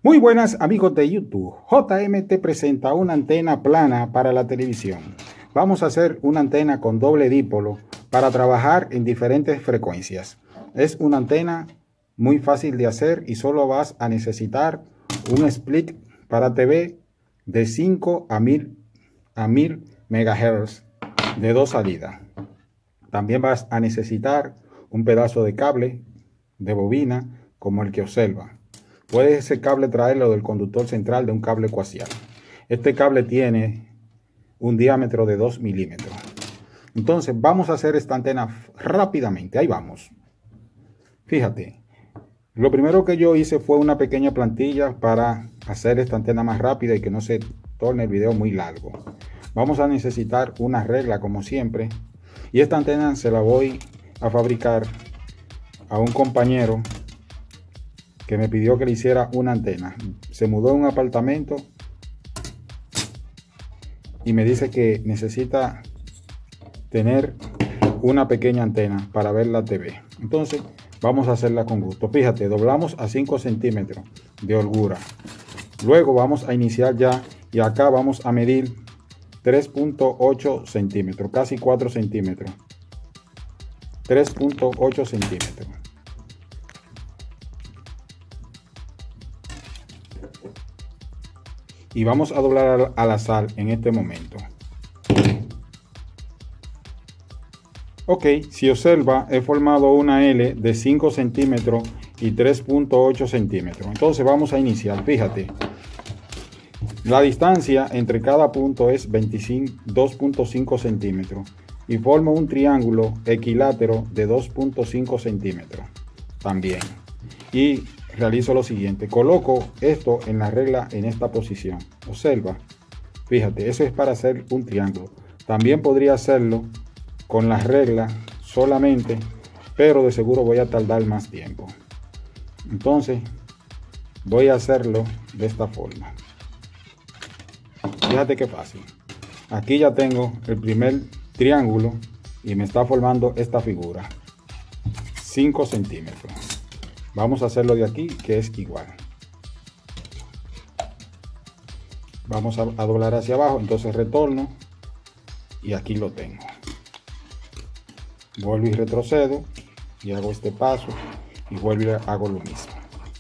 Muy buenas amigos de YouTube. JM te presenta una antena plana para la televisión. Vamos a hacer una antena con doble dipolo para trabajar en diferentes frecuencias. Es una antena muy fácil de hacer y solo vas a necesitar un split para TV de 5 a 1000 MHz de dos salidas. También vas a necesitar un pedazo de cable de bobina como el que observa. Puedes ese cable traerlo del conductor central de un cable coaxial. Este cable tiene un diámetro de 2 milímetros. Entonces vamos a hacer esta antena rápidamente. Ahí vamos. Fíjate, lo primero que yo hice fue una pequeña plantilla para hacer esta antena más rápida y que no se torne el video muy largo. Vamos a necesitar una regla como siempre. Y esta antena se la voy a fabricar a un compañero que me pidió que le hiciera una antena. Se mudó a un apartamento y me dice que necesita tener una pequeña antena para ver la TV. Entonces vamos a hacerla con gusto. Fíjate, doblamos a 5 centímetros de holgura. Luego vamos a iniciar ya y acá vamos a medir 3.8 centímetros, casi 4 centímetros. 3.8 centímetros. Y vamos a doblar al azar en este momento. Ok, si observa, he formado una L de 5 centímetros y 3.8 centímetros. Entonces vamos a iniciar. Fíjate, la distancia entre cada punto es 2.5 centímetros y formo un triángulo equilátero de 2.5 centímetros también. Y realizo lo siguiente: coloco esto en la regla en esta posición. Observa, fíjate, eso es para hacer un triángulo. También podría hacerlo con la regla solamente, pero de seguro voy a tardar más tiempo. Entonces voy a hacerlo de esta forma. Fíjate qué fácil. Aquí ya tengo el primer triángulo y me está formando esta figura, 5 centímetros. Vamos a hacerlo de aquí, que es igual. Vamos a doblar hacia abajo, entonces retorno y aquí lo tengo. Vuelvo y retrocedo y hago este paso y vuelvo y hago lo mismo.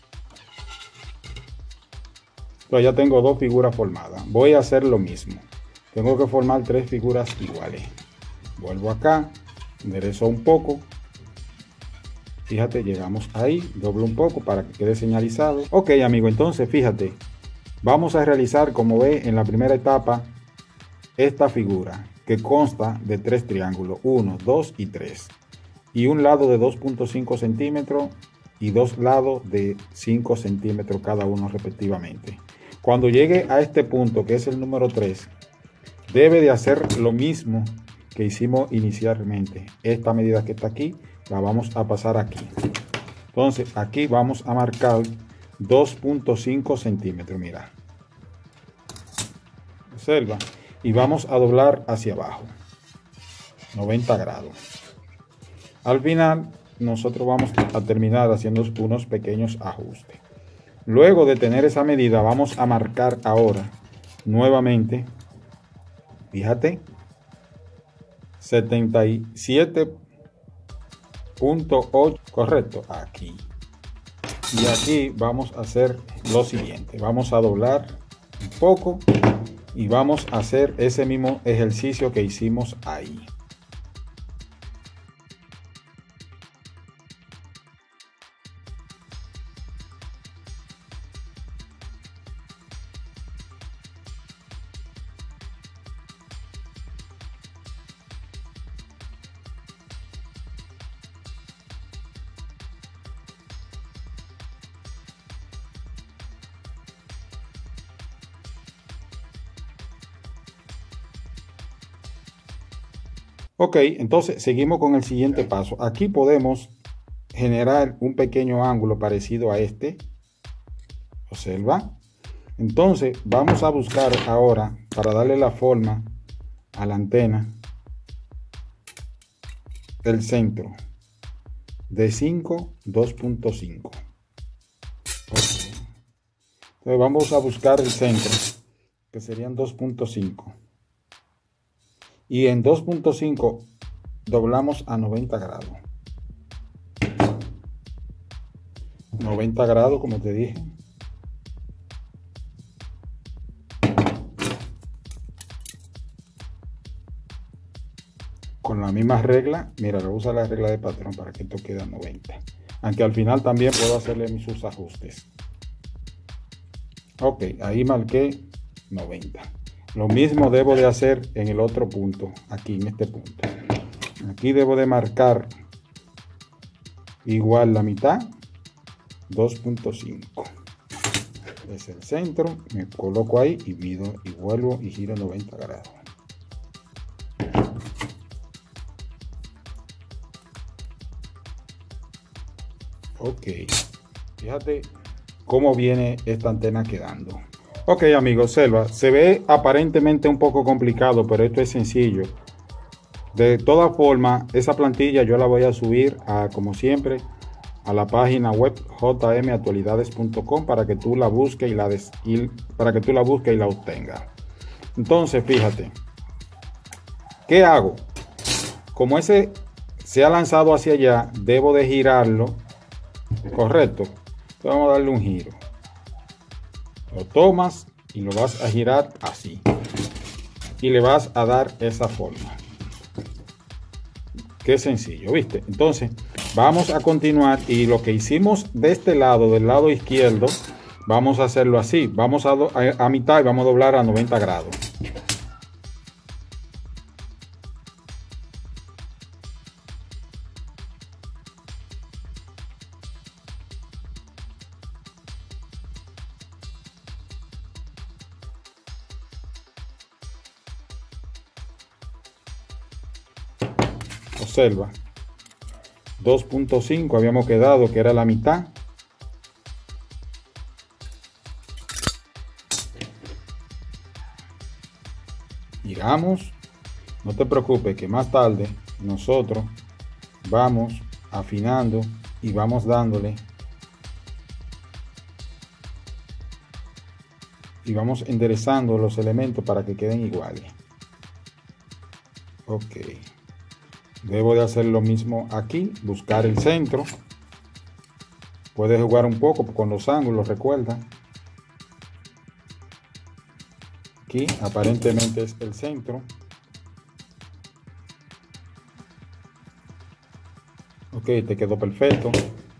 Entonces ya tengo dos figuras formadas. Voy a hacer lo mismo. Tengo que formar 3 figuras iguales. Vuelvo acá, enderezo un poco. Fíjate, llegamos ahí, doblo un poco para que quede señalizado. Ok, amigo, entonces fíjate, vamos a realizar, como ve en la primera etapa, esta figura que consta de 3 triángulos, 1, 2 y 3, y un lado de 2.5 centímetros y dos lados de 5 centímetros cada uno respectivamente. Cuando llegue a este punto, que es el número 3, debe de hacer lo mismo que hicimos inicialmente. Esta medida que está aquí la vamos a pasar aquí. Entonces aquí vamos a marcar 2.5 centímetros. Mira, observa, y vamos a doblar hacia abajo 90 grados. Al final nosotros vamos a terminar haciendo unos pequeños ajustes. Luego de tener esa medida, vamos a marcar ahora nuevamente, fíjate, 77.8, correcto, aquí. Y aquí vamos a hacer lo siguiente: vamos a doblar un poco y vamos a hacer ese mismo ejercicio que hicimos ahí. Ok, entonces seguimos con el siguiente paso. Aquí podemos generar un pequeño ángulo parecido a este. Observa. Entonces vamos a buscar ahora, para darle la forma a la antena, el centro de 5, 2.5. Okay. Entonces vamos a buscar el centro, que serían 2.5. Y en 2.5 doblamos a 90 grados. 90 grados, como te dije. Con la misma regla, mira, voy a usar la regla de patrón para que esto quede a 90. Aunque al final también puedo hacerle sus ajustes. Ok, ahí marqué 90. Lo mismo debo de hacer en el otro punto, aquí en este punto. Aquí debo de marcar igual la mitad, 2.5. Es el centro, me coloco ahí y mido y vuelvo y giro 90 grados. Ok, fíjate cómo viene esta antena quedando. Ok amigos, observa, se ve aparentemente un poco complicado, pero esto es sencillo. De todas formas, esa plantilla yo la voy a subir como siempre a la página web jmactualidades.com para que tú la busques y la obtengas. Entonces, fíjate, ¿qué hago? Como ese se ha lanzado hacia allá, debo de girarlo, correcto. Entonces vamos a darle un giro. Lo tomas y lo vas a girar así. Y le vas a dar esa forma. Qué sencillo, ¿viste? Entonces, vamos a continuar y lo que hicimos de este lado, del lado izquierdo, vamos a hacerlo así. Vamos a mitad y vamos a doblar a 90 grados. Observa, 2.5 habíamos quedado que era la mitad. Giramos, no te preocupes que más tarde nosotros vamos afinando y vamos dándole y vamos enderezando los elementos para que queden iguales. Ok. Debo de hacer lo mismo aquí, buscar el centro. Puedes jugar un poco con los ángulos, recuerda. Aquí aparentemente es el centro. Ok, te quedó perfecto.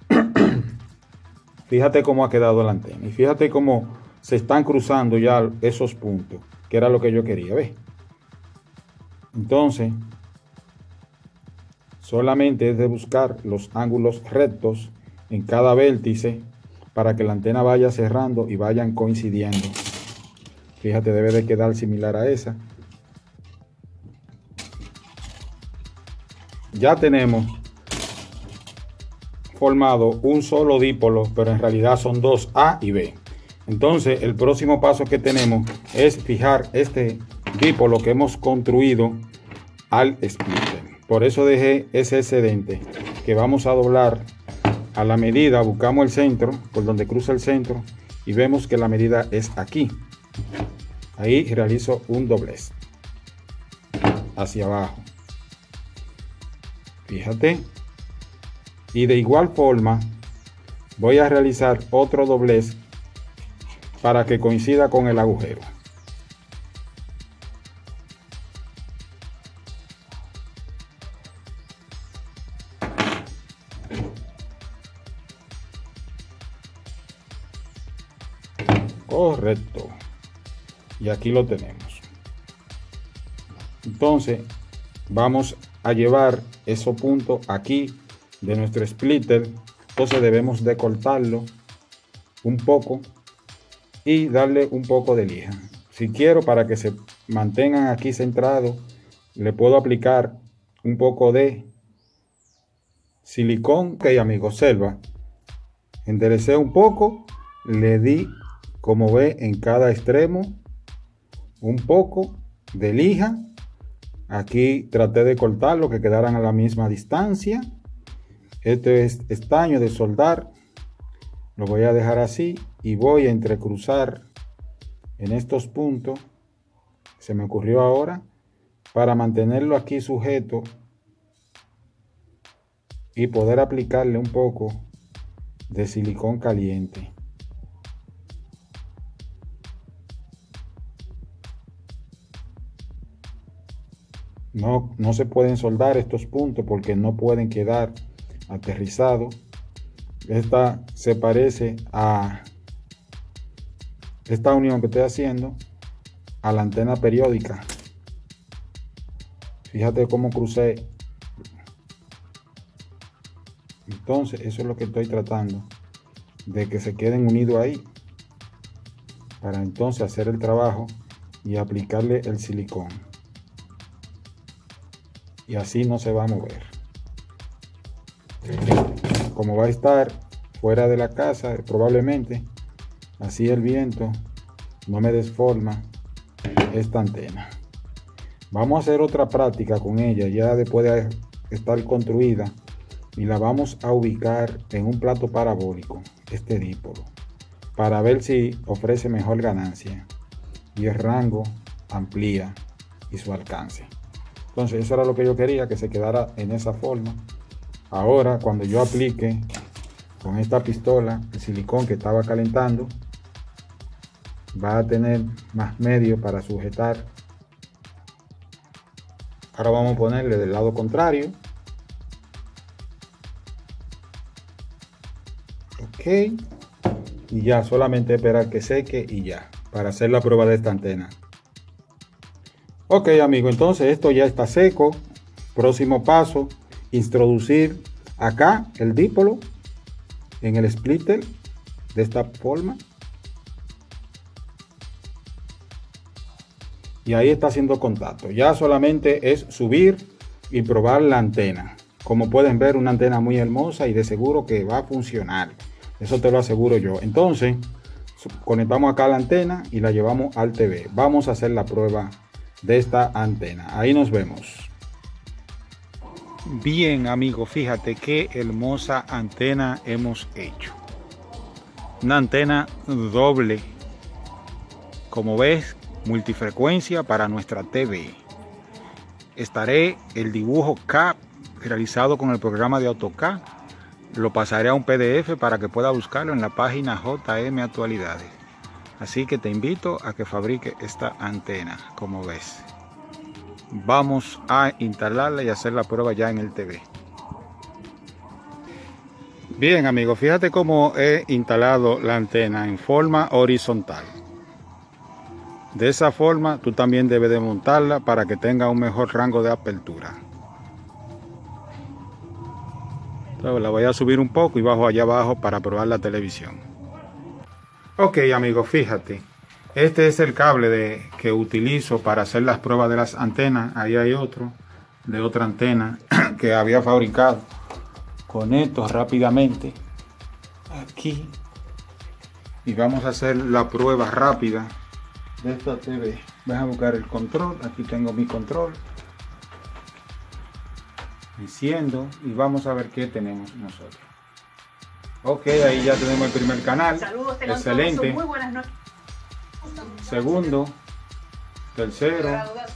Fíjate cómo ha quedado la antena. Y fíjate cómo se están cruzando ya esos puntos, que era lo que yo quería, ¿ves? Entonces, solamente es de buscar los ángulos rectos en cada vértice para que la antena vaya cerrando y vayan coincidiendo. Fíjate, debe de quedar similar a esa. Ya tenemos formado un solo dipolo, pero en realidad son dos A y B. Entonces, el próximo paso que tenemos es fijar este dipolo que hemos construido al splitter. Por eso dejé ese excedente que vamos a doblar a la medida. Buscamos el centro, por donde cruza el centro, y vemos que la medida es aquí. Ahí realizo un doblez hacia abajo. Fíjate. Y de igual forma voy a realizar otro doblez para que coincida con el agujero. Correcto. Y aquí lo tenemos. Entonces vamos a llevar esos puntos aquí de nuestro splitter. Entonces debemos de cortarlo un poco y darle un poco de lija. Si quiero, para que se mantengan aquí centrados, le puedo aplicar un poco de silicón. Ok amigos, observa, enderecé un poco, le di, como ve, en cada extremo un poco de lija. Aquí traté de cortarlo que quedaran a la misma distancia. Este es estaño de soldar. Lo voy a dejar así y voy a entrecruzar en estos puntos. Se me ocurrió ahora para mantenerlo aquí sujeto y poder aplicarle un poco de silicón caliente. No se pueden soldar estos puntos porque no pueden quedar aterrizados. Esta se parece a esta unión que estoy haciendo a la antena periódica. Fíjate cómo crucé. Entonces eso es lo que estoy tratando, de que se queden unidos ahí, para entonces hacer el trabajo y aplicarle el silicón. Y así no se va a mover. Como va a estar fuera de la casa, probablemente, así el viento no me desforma esta antena. Vamos a hacer otra práctica con ella, ya después de estar construida, y la vamos a ubicar en un plato parabólico, este dipolo, para ver si ofrece mejor ganancia y el rango amplía y su alcance. Entonces eso era lo que yo quería, que se quedara en esa forma. Ahora cuando yo aplique con esta pistola el silicón que estaba calentando, va a tener más medio para sujetar. Ahora vamos a ponerle del lado contrario. Ok, y ya solamente esperar que seque y ya, para hacer la prueba de esta antena. Ok, amigo, entonces esto ya está seco. Próximo paso, introducir acá el dipolo en el splitter de esta forma. Y ahí está haciendo contacto. Ya solamente es subir y probar la antena. Como pueden ver, una antena muy hermosa y de seguro que va a funcionar. Eso te lo aseguro yo. Entonces, conectamos acá la antena y la llevamos al TV. Vamos a hacer la prueba de esta antena. Ahí nos vemos. Bien, amigos, fíjate qué hermosa antena hemos hecho. Una antena doble. Como ves, multifrecuencia para nuestra TV. Estaré el dibujo CAD realizado con el programa de AutoCAD. Lo pasaré a un PDF para que pueda buscarlo en la página JM Actualidades. Así que te invito a que fabrique esta antena, como ves. Vamos a instalarla y hacer la prueba ya en el TV. Bien, amigos, fíjate cómo he instalado la antena en forma horizontal. De esa forma tú también debes de montarla para que tenga un mejor rango de apertura. Entonces, la voy a subir un poco y bajo allá abajo para probar la televisión. Ok, amigos, fíjate. Este es el cable que utilizo para hacer las pruebas de las antenas. Ahí hay otro de otra antena que había fabricado. Conecto rápidamente aquí y vamos a hacer la prueba rápida de esta TV. Voy a buscar el control. Aquí tengo mi control. Enciendo y vamos a ver qué tenemos nosotros. Ok, ahí ya tenemos el primer canal. Saludos, excelente. Muy buenas noches. Segundo, tercero,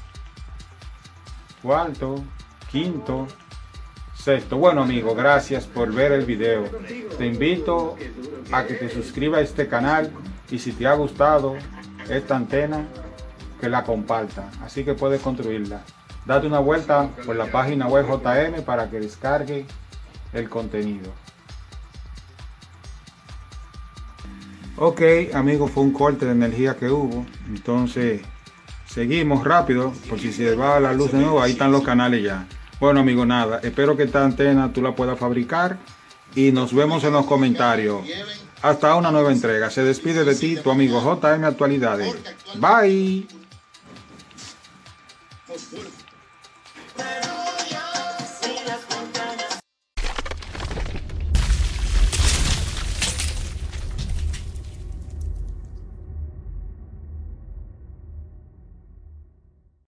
cuarto, quinto, sexto. Bueno, amigos, gracias por ver el video. Te invito a que te suscribas a este canal y si te ha gustado esta antena, que la comparta. Así que puedes construirla. Date una vuelta por la página web JM para que descargue el contenido. Ok, amigos, fue un corte de energía que hubo. Entonces, seguimos rápido, por si se va la luz de nuevo, ahí están los canales ya. Bueno, amigos, nada, espero que esta antena tú la puedas fabricar y nos vemos en los comentarios. Hasta una nueva entrega. Se despide de ti tu amigo JM Actualidades. Bye.